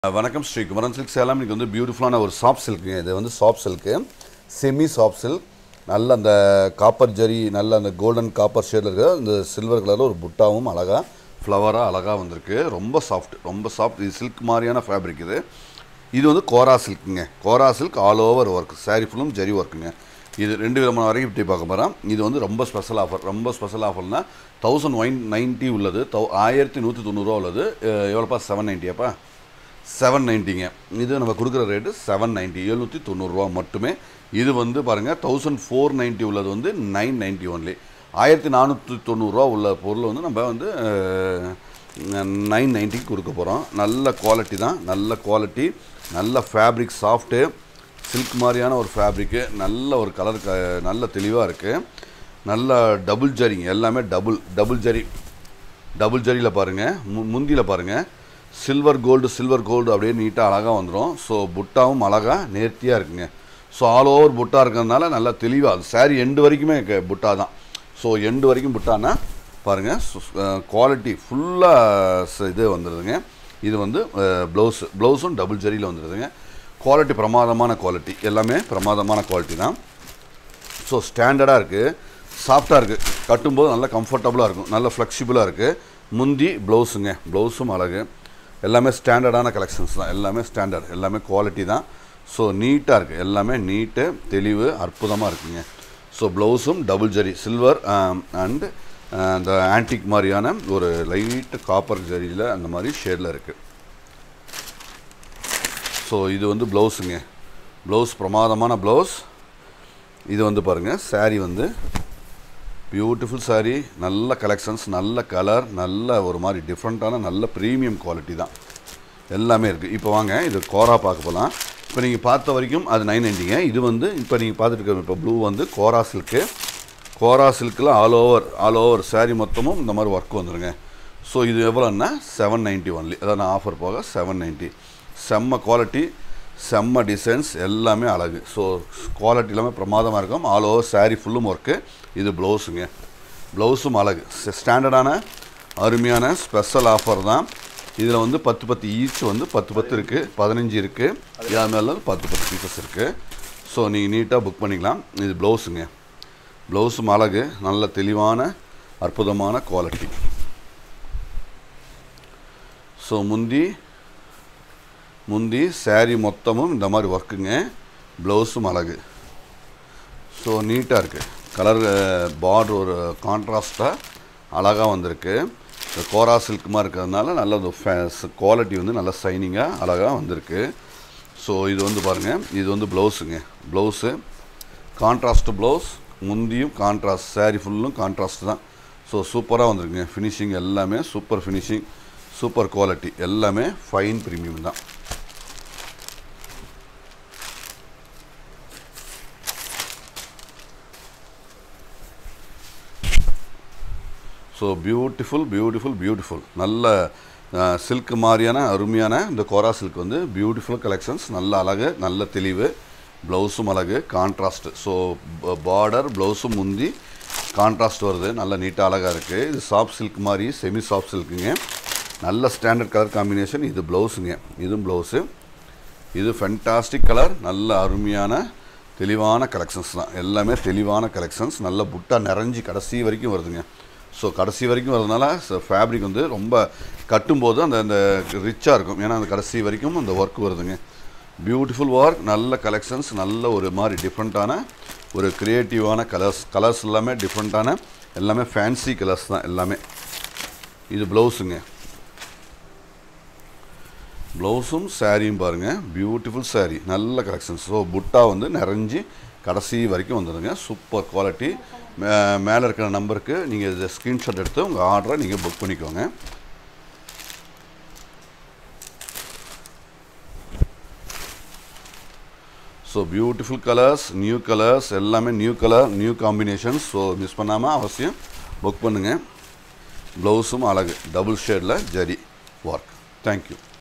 வணக்கம் ஸ்ரீ குமரன் சில்க்ஸ் சேலம். இன்னைக்கு வந்து பியூட்டிஃபுல்லான ஒரு சாஃப்ட் சில்க்குங்க. இது வந்து soft silk, semi soft silk. நல்ல அந்த காப்பர் ஜரி, நல்ல அந்த கோல்டன் காப்பர் ஷேடில் இருக்கிற இந்த சில்வர் கலரில் ஒரு புட்டாவும் அழகாக ஃப்ளவராக அழகாக வந்திருக்கு. ரொம்ப சாஃப்ட். இது சில்க் மாதிரியான ஃபேப்ரிக். இது வந்து கோரா சில்க்குங்க. Kora silk all over work, sari ஃபுல்லும் ஜரி ஒர்க்குங்க. இது 2 விதமான வரைக்கும் இப்படி பார்க்க போகிறோம். இது வந்து ரொம்ப ஸ்பெஷல் ஆஃபர்னால் 1190 உள்ளது, 1190 உள்ளது. எவ்வளோப்பா? 790. 790ங்க. இது நம்ம கொடுக்குற ரேட்டு 790, 790 மட்டுமே. இது வந்து பாருங்கள் 1490 உள்ளது வந்து 990 ஒன்லி. 1490 உள்ள பொருள் வந்து நம்ம வந்து 990 கொடுக்க போகிறோம். நல்ல குவாலிட்டி தான், நல்ல குவாலிட்டி, நல்ல ஃபேப்ரிக், சாஃப்ட்டு சில்க் மாதிரியான ஒரு ஃபேப்ரிக்கு. நல்ல ஒரு கலர், நல்ல தெளிவாக இருக்குது. நல்ல டபுள் ஜரிங்க, எல்லாமே டபுள் ஜரியில் பாருங்கள். முந்தியில் பாருங்கள் சில்வர் கோல்டு அப்படியே நீட்டாக அழகாக வந்துடும். ஸோ புட்டாவும் அழகாக நேர்த்தியாக இருக்குங்க. ஸோ ஆல் ஓவர் புட்டா இருக்கிறதுனால நல்லா தெளிவாக சாரீ எண்டு வரைக்குமே புட்டா தான். ஸோ எண்டு வரைக்கும் புட்டானா பாருங்கள், குவாலிட்டி ஃபுல்லாக இது வந்துடுதுங்க. இது வந்து ப்ளவுஸும் டபுள் ஜரியில் வந்துடுதுங்க. குவாலிட்டி பிரமாதமான குவாலிட்டி, எல்லாமே பிரமாதமான குவாலிட்டி தான். ஸோ ஸ்டாண்டர்டாக இருக்குது, சாஃப்டாக இருக்குது, கட்டும்போது நல்லா கம்ஃபர்டபுளாக இருக்கும், நல்ல ஃப்ளெக்சிபிளாக இருக்குது. முந்தி ப்ளவுஸுங்க, ப்ளவுஸும் அழகு. எல்லாமே ஸ்டாண்டர்டான கலெக்ஷன்ஸ் தான், எல்லாமே ஸ்டாண்டர்ட், எல்லாமே குவாலிட்டி தான். ஸோ நீட்டாக இருக்குது, எல்லாமே நீட்டு, தெளிவு, அற்புதமாக இருக்குங்க. ஸோ ப்ளவுஸும் டபுள் ஜரி, சில்வர் அண்டு அந்த ஆன்டிக் மாதிரியான ஒரு லைட்டு காப்பர் ஜரியில் அந்த மாதிரி ஷேடில் இருக்குது. ஸோ இது வந்து ப்ளவுஸுங்க. ப்ளவுஸ் பிரமாதமான ப்ளவுஸ். இது வந்து பாருங்கள், சாரீ வந்து பியூட்டிஃபுல் சாரீ, நல்ல கலெக்ஷன்ஸ், நல்ல கலர், நல்ல ஒரு மாதிரி டிஃப்ரெண்ட்டான நல்ல ப்ரீமியம் குவாலிட்டி தான் எல்லாமே இருக்குது. இப்போ வாங்க இது கோரா பார்க்க போகலாம். இப்போ நீங்கள் பார்த்த வரைக்கும் அது 990ங்க. இது வந்து இப்போ நீங்கள் பார்த்துட்டு இருக்க இப்போ ப்ளூ வந்து கோரா சில்க்கு. கோரா சில்கில் ஆல் ஓவர் சாரீ மொத்தமும் இந்த மாதிரி ஒர்க் வந்துடுங்க. ஸோ இது எவ்வளோன்னா 790 ஒன்லி, அதான் ஆஃபர் போக 790. செம்ம குவாலிட்டி, செம்ம டிசைன்ஸ், எல்லாமே அழகு. ஸோ குவாலிட்டி எல்லாமே பிரமாதமாக இருக்கும். ஆல் ஓவர் சாரீ ஃபுல்லும் ஒர்க்கு. இது ப்ளவுஸுங்க, ப்ளவுஸும் அழகு. ஸ்டாண்டர்டான அருமையான ஸ்பெஷல் ஆஃபர் தான். இதில் வந்து 10 ஈச் வந்து 10 இருக்குது, 15 இருக்குது, இது மேலே 10 பீசஸ் இருக்குது. ஸோ நீங்கள் நீட்டாக புக் பண்ணிக்கலாம். இது ப்ளவுஸுங்க, ப்ளவுஸும் அழகு, நல்ல தெளிவான அற்புதமான குவாலிட்டி. ஸோ முந்தி சாரீ மொத்தமும் இந்த மாதிரி ஒர்க்குங்க. ப்ளவுஸும் அழகு. ஸோ நீட்டாக இருக்குது. கலர் பார்டர் ஒரு கான்ட்ராஸ்ட்டாக அழகாக வந்திருக்கு. இந்த கோரா சில்க் மாதிரி இருக்கிறதுனால நல்ல குவாலிட்டி வந்து நல்ல ஷைனிங்காக அழகாக வந்திருக்கு. ஸோ இது வந்து பாருங்கள், இது வந்து ப்ளவுஸுங்க. ப்ளவுஸு கான்ட்ராஸ்ட் ப்ளவுஸ், முந்தியும் கான்ட்ராஸ்ட், சாரீ ஃபுல்லும் கான்ட்ராஸ்ட் தான். ஸோ சூப்பராக வந்திருக்குங்க. ஃபினிஷிங் எல்லாமே சூப்பர் ஃபினிஷிங், சூப்பர் குவாலிட்டி, எல்லாமே ஃபைன் ப்ரீமியம் தான். ஸோ பியூட்டிஃபுல் நல்ல சில்க் மாதிரியான அருமையான இந்த கோரா சில்க் வந்து பியூட்டிஃபுல் கலெக்ஷன்ஸ். நல்ல அழகு, நல்ல தெளிவு, ப்ளவுஸும் அழகு, கான்ட்ராஸ்ட். ஸோ பார்டர் ப்ளவுஸும் முந்தி கான்ட்ராஸ்ட் வருது, நல்ல நீட்டாக அழகாக இருக்குது. இது சாஃப்ட் சில்க் மாதிரி செமி சாஃப்ட் சில்க்குங்க. நல்ல ஸ்டாண்டர்ட் கலர் காம்பினேஷன். இது ப்ளவுஸுங்க, இதுவும் ப்ளவுஸு. இது ஃபென்டாஸ்டிக் கலர், நல்ல அருமையான தெளிவான கலெக்ஷன்ஸ் தான், எல்லாமே தெளிவான கலெக்ஷன்ஸ். நல்ல புட்டா நிறைஞ்சி கடைசி வரைக்கும் வருதுங்க. ஸோ கடைசி வரைக்கும் வரதுனால ஃபேப்ரிக் வந்து ரொம்ப கட்டும்போது அந்த ரிச்சாக இருக்கும். ஏன்னா அந்த கடைசி வரைக்கும் அந்த ஒர்க் வருதுங்க. பியூட்டிஃபுல் ஒர்க், நல்ல கலெக்ஷன்ஸ், நல்ல ஒரு மாதிரி டிஃப்ரெண்ட்டான ஒரு க்ரியேட்டிவான கலர்ஸ் எல்லாமே டிஃப்ரெண்ட்டான, எல்லாமே ஃபேன்சி கலர்ஸ் தான் எல்லாமே. இது ப்ளவுஸுங்க, ப்ளவுஸும் சாரியும் பாருங்கள், பியூட்டிஃபுல் சாரீ, நல்ல கலெக்ஷன்ஸ். ஸோ புட்டா வந்து நிறைஞ்சி கடைசி வரைக்கும் வந்துடுங்க. Super quality. மேலே இருக்கிற நம்பருக்கு நீங்கள் இதை ஸ்க்ரீன்ஷாட் எடுத்து உங்கள் ஆர்டரை நீங்கள் புக் பண்ணிக்கோங்க. ஸோ பியூட்டிஃபுல் கலர்ஸ், எல்லாமே new colour, new combinations. So miss பண்ணாமல் அவசியம் புக் பண்ணுங்கள். ப்ளவுஸும் அழகு, டபுள் ஷேடில் ஜரி ஒர்க். தேங்க்யூ.